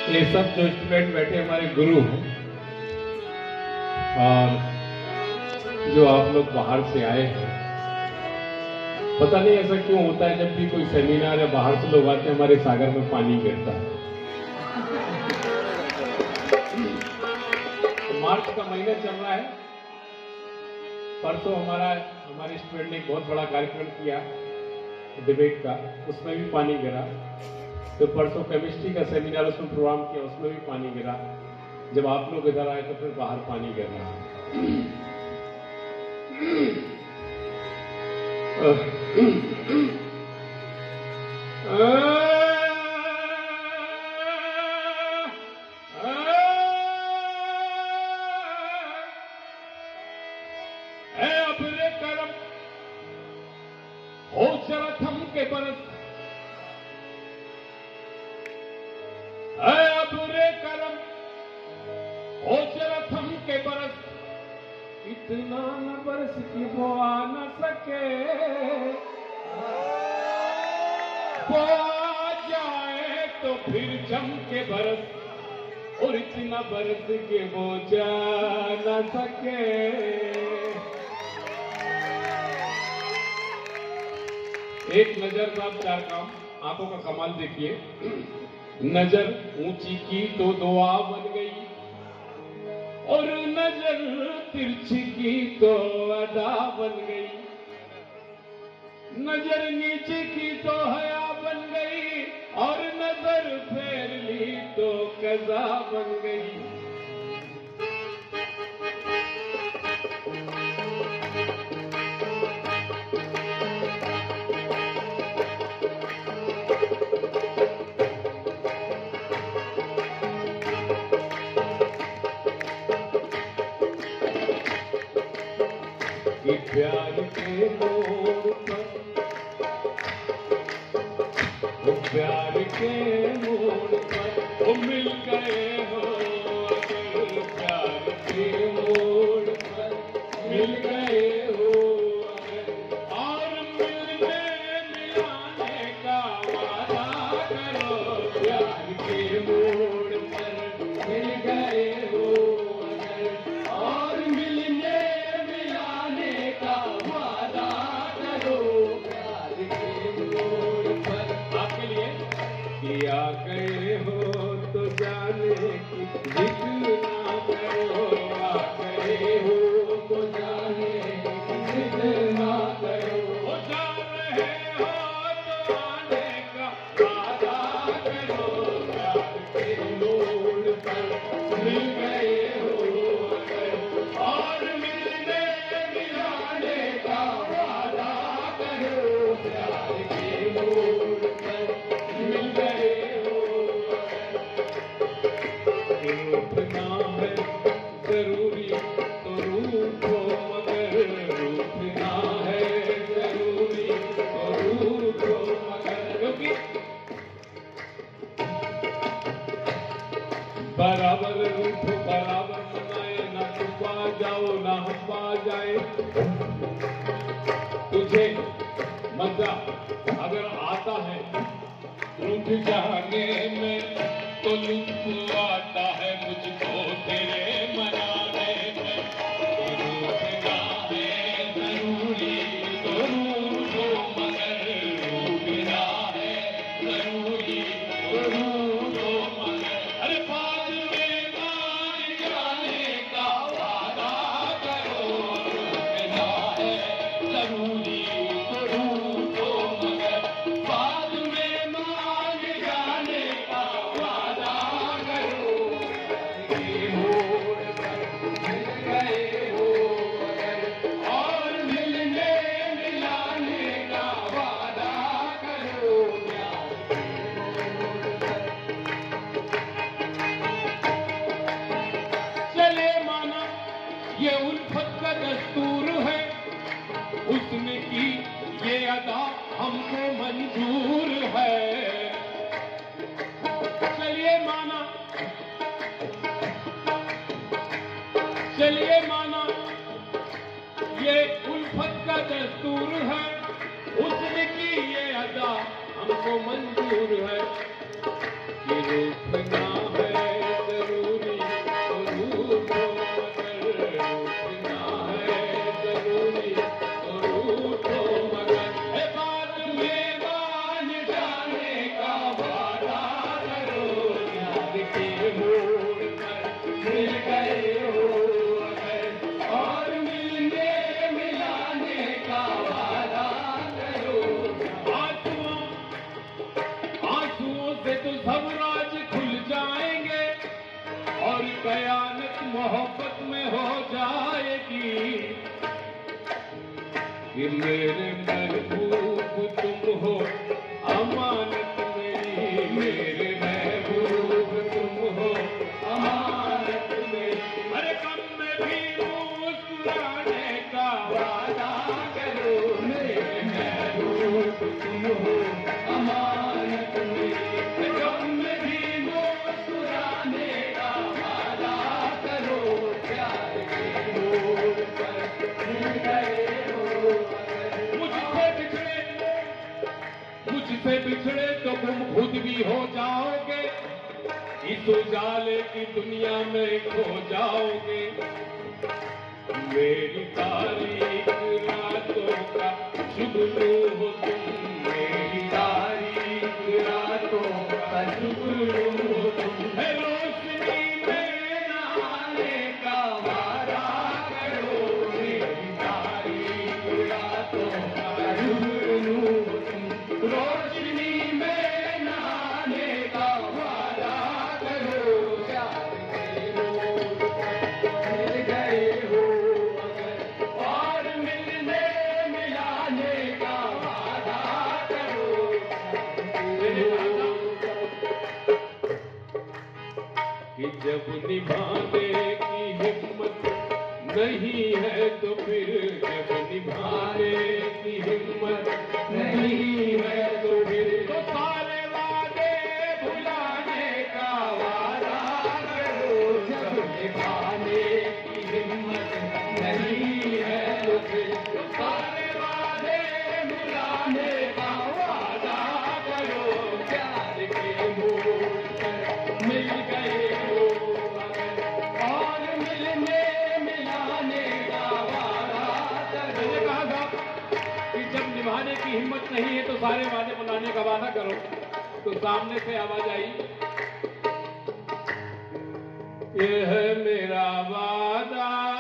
ये सब जो स्टूडेंट बैठे हमारे गुरु हैं और जो आप लोग बाहर से आए हैं, पता नहीं ऐसा क्यों होता है, जब भी कोई सेमिनार या बाहर से लोग आते हैं हमारे सागर में पानी गिरता है। तो मार्च का महीना चल रहा है। परसों हमारे स्टूडेंट ने एक बहुत बड़ा कार्यक्रम किया डिबेट का, उसमें भी पानी गिरा। तो परसों केमिस्ट्री का सेमिनार उसमें प्रोग्राम किया, उसमें भी पानी गिरा। जब आप लोग इधर आए तो फिर बाहर पानी गिर रहा है। अपने कर्म हो जरा थम के बरस, बुरे कर्म हो जरा थम के बरस, इतना न बरस कि वो आ न सके, वो आ जाए तो फिर जम के बरस, और इतना बरस कि वो जा न सके। एक नजर साहब चार काम, आंखों का कमाल देखिए। नजर ऊंची की तो दुआ बन गई, और नजर तिरछी की तो अदा बन गई। नजर नीचे की तो हया बन गई, और नजर फेर ली तो कज़ा बन गई। प्यार के मोड़ पर, प्यार के मोड़ पर वो मिल गए हो, अगर प्यार के मोड़ पर मिल गए हो, और मिलने मिलाने का वादा करो। प्यार के मोड़ पर मिल गए हो, और मिलने आ गए हो तो जाने की जिद ना करो। आ गए हो तो जाने की जिद ना करो। हो जा रहे हो तो आने का वादा करो। प्यार के मोड़ पर मिल गए हो अगर, और मिलने मिलाने का वादा करो। प्यार के मोड़ पर मिल गए। रूठना है जरूरी तो रूठो, मगर रूठना है जरूरी तो रूठो मगर, क्योंकि बराबर रूठो बराबर मनाए, ना तुम पा जाओ ना हम पा जाए। तुझे मजा अगर आता है रूठ जाने में, तो लुत्फ आता है मुझको तेरे मनाने में। रूठना है जरूरी तो रूठो, मगर रूठना है जरूरी तो रूठो मगर। अरे बाद में मान जाने का वादा करो। रूठना है जरूरी तो रूठो मगर, बाद में मान जाने का वादा करो। मोड़ पर मिल गए हो अगर, और मिलने मिलाने का वादा करो। चले माना ये उल्फत का दस्तूर है, उसने की ये अदा हमको मंजूर है। चलिए माना ये उल्फत का दस्तूर है, उसने की ये अदा हमको मंजूर है। कि रूठना है तो सब राज खुल जाएंगे और कयामत मोहब्बत में हो जाएगी कि मेरे महबूब तुम हो अमानत मेरी, मेरे महबूब तुम हो अमानत मेरी। अरे कम में भी मुस्कुराने का वादा करो, मेरे महबूब तुम हो अमानत मेरी। कम में भी मुस्कुराने का वादा करो, प्यार के मोड़ पर मिल गए हो। मुझसे बिछड़े तो तुम खुद भी हो जाओगे, इस उजाले की दुनिया में खो जाओगे। मेरी तारीख रातों का जुगनू हो तुम, मेरी तारीख रातों का जुगनू हो तुम। है रोशनी में नहाने का वादा करो, मेरी तारीख रातों का जुगनू हो तुम। रोशनी में नहाने का वादा करो, प्यार के मोड़ पर मिल गए हो अगर, और मिलने मिलाने का वादा करो। कि जब निभाने की हिम्मत नहीं है तो फिर, जब निभाने की हिम्मत नहीं है तो फिर, तो सारे वादे भुलाने का वादा करो। जब निभाने की हिम्मत नहीं है तो फिर, तो सारे वादे भुलाने का वादा करो। प्यार के मोड़ पर मिल गए हो अगर, और मिलने मिलाने का वादा करो। कहा था कि जब निभाने की हिम्मत नहीं है तो सारे वादे बुलाने का वादा करो। तो सामने से आवाज आई, ये है मेरा वादा